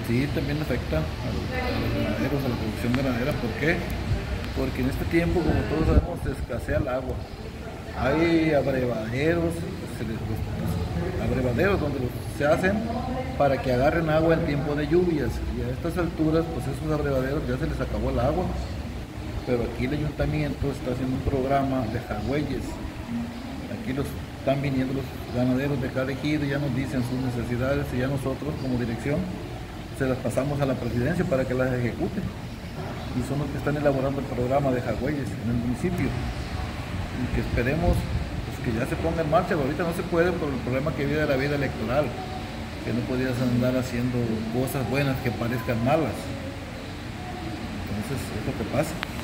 Sí, también afecta a los ganaderos, a la producción ganadera. ¿Por qué? Porque en este tiempo, como todos sabemos, se escasea el agua. Hay abrevaderos, abrevaderos donde se hacen para que agarren agua en tiempo de lluvias. Y a estas alturas, pues esos abrevaderos ya se les acabó el agua. Pero aquí el ayuntamiento está haciendo un programa de jagüeyes. Aquí están viniendo los ganaderos de cada ejido y ya nos dicen sus necesidades y ya nosotros como dirección se las pasamos a la presidencia para que las ejecute. Y son los que están elaborando el programa de jagüeyes en el municipio. Y que esperemos pues, que ya se ponga en marcha. Ahorita no se puede por el problema que vive de la vida electoral, que no podías andar haciendo cosas buenas que parezcan malas. Entonces es lo que pasa.